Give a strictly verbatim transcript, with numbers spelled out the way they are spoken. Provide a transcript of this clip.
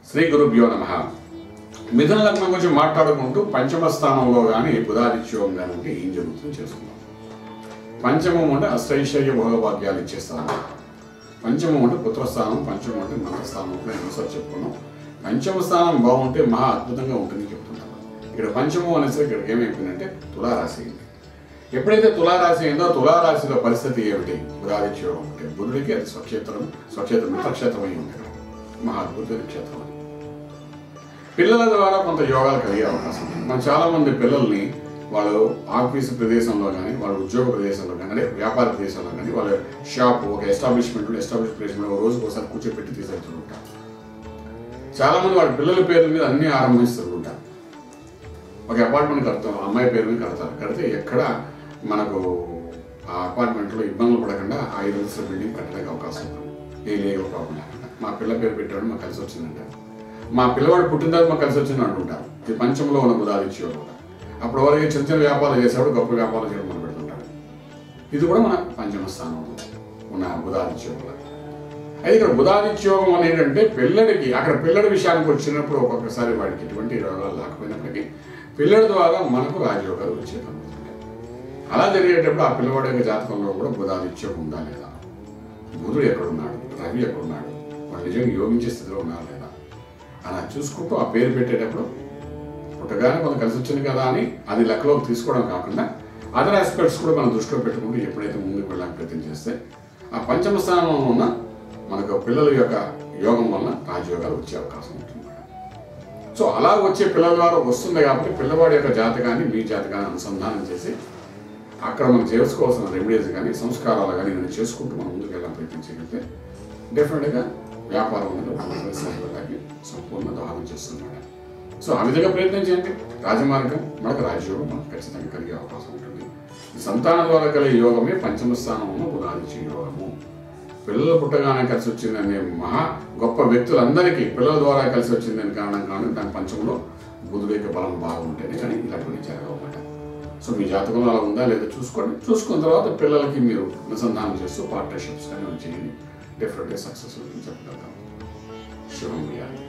శ్రీ గురుభ్యో నమః. మిథున లగ్నం గురించి మాట్లాడుకుంటూ పంచమ స్థానంలో కానీ బుధాదిత్యోగం కానీ ఉంటే ఏం జరుగుతుందో చేసుకుందాం. పంచమం అంటే అష్టైశ్వర్య భోగభాగ్యాలు ఇచ్చే స్థానం. పంచమం అంటే పుత్రస్థానం, పంచమం అంటే మంత్రస్థానం. ఎన్నోసారి చెప్పుకున్నాం. పంచమ స్థానం బాగుంటే మహా అద్భుతంగా ఉంటుందని చెప్తుంటారు. ఇక్కడ పంచమం అనేసరికి ఇక్కడికి ఏమైపోయిందంటే తులారాశి అయింది. ఎప్పుడైతే తులారాశి అయిందో తులారాశిలో పరిస్థితి ఏమిటి? బుధాదిత్యోగం అంటే బుధుడికి అది స్వక్షేత్రం, స్వక్షేత్రం మిత్రక్షేత్రం అయి ఉంటుంది. మహా అద్భుతమైన క్షేత్రం. పిల్లల ద్వారా కొంత యోగాలు కలిగే అవకాశం ఉంది. మనం చాలామంది పిల్లల్ని వాళ్ళు ఆఫీసు ప్రదేశంలో కానీ, వాళ్ళ ఉద్యోగ ప్రదేశంలో కానీ, అంటే వ్యాపార ప్రదేశంలో కానీ, వాళ్ళ షాప్ ఒక ఎస్టాబ్లిష్మెంట్ ఎస్టాబ్లిష్ ప్లేస్మెంట్లో రోజుకు ఒకసారి కూర్చోపెట్టి తీసుకెళ్తుంటారు. చాలామంది వాళ్ళ పిల్లల పేర్ల మీద అన్నీ ఆరంభిస్తూ ఉంటారు. ఒక అపార్ట్మెంట్ కడతాం, అమ్మాయి పేరు మీద కడతారు. కడితే ఎక్కడ మనకు ఆ అపార్ట్మెంట్లో ఇబ్బందులు పడకుండా ఆ ఐదు అంతస్తుల బిల్డింగ్ కట్టడానికి అవకాశం ఉంటుంది. ఏ లేదో ప్రాబ్లం లేకుండా మా పిల్ల పేరు పెట్టాడు మాకు కలిసి వచ్చిందంటారు. మా పిల్లవాడు పుట్టిన తర్వాత మాకు కలిసి వచ్చింది అంటుంటారు. ఇది పంచంలో ఉన్న బుధాదిత్యోగం. అప్పుడు వరకు చిన్న చిన్న వ్యాపారాలు చేసేవాడు గొప్ప వ్యాపారాలు చేయడం మొదలు పెడుతుంటాడు. ఇది కూడా మన పంచమ స్థానంలో ఉన్న బుధాదిత్యోగం. అయితే ఇక్కడ బుధాదిత్యోగం అనేటంటే పిల్లడికి అక్కడ పిల్లడి విషయానికి వచ్చినప్పుడు ఒక్కొక్కసారి వాడికి ఎటువంటి రోగాలు లేకపోయినప్పటికీ పిల్లడి ద్వారా మనకు రాజయోగాలు వచ్చేది. అలా జరిగేటప్పుడు ఆ పిల్లవాడి యొక్క జాతకంలో కూడా బుధాదిత్యోగం ఉందా లేదా, బుధుడు ఎక్కడున్నాడు, రవి ఎక్కడున్నాడు, వాడు నిజంగా యోగించే స్థితిలో ఉన్నారా లేదా అలా చూసుకుంటూ ఆ పేరు పెట్టేటప్పుడు పుట్టగానే కొంత కలిసి వచ్చింది కదా అని అది లెక్కలోకి తీసుకోవడం కాకుండా అదర్ ఆస్పెక్ట్స్ కూడా మనం దృష్టిలో పెట్టుకుంటూ ఎప్పుడైతే ముందుకు వెళ్ళడానికి ప్రయత్నం చేస్తే ఆ పంచమ స్థానంలో ఉన్న మనకు పిల్లల యొక్క యోగం వలన రాజయోగాలు వచ్చే అవకాశం ఉంటుంది. సో అలా వచ్చే పిల్లల ద్వారా వస్తుంది కాబట్టి పిల్లవాడి యొక్క జాతకాన్ని మీ జాతకాన్ని అనుసంధానం చేసి అక్కడ మనం చేసుకోవాల్సిన రెమెడీస్ కానీ సంస్కారాలు కానీ నేను చేసుకుంటూ మనం ముందుకు వెళ్ళాలని ప్రయత్నించగలిగితే డెఫినెట్గా వ్యాపారం అనేది సంపూర్ణ దోహదం చేస్తున్నాడు. సో ఆ విధంగా ప్రయత్నం చేయండి. రాజమార్గం మనకు రాజయోగం మనకు ఖచ్చితంగా కలిగే అవకాశం ఉంటుంది. సంతానం ద్వారా కలిగే యోగమే పంచమ స్థానంలో బుధాదిత్య యోగము. పిల్లలు పుట్టగానే కలిసి వచ్చిందనే మహా గొప్ప వ్యక్తులందరికీ పిల్లల ద్వారా కలిసి వచ్చిందని కారణం కానీ దాని పంచంలో బుధుడి యొక్క బలం బాగుంటేనే కానీ ఇలాంటివన్నీ జరగవన్నమాట. సో మీ జాతకంలో అలా ఉందా లేదా చూసుకోండి. చూసుకున్న తర్వాత పిల్లలకి మీరు అనుసంధానం చేస్తూ పార్ట్నర్షిప్స్ కానీ చేయండి. డెఫినెట్గా సక్సెస్ చెప్పగలుగుతాం. శుభం.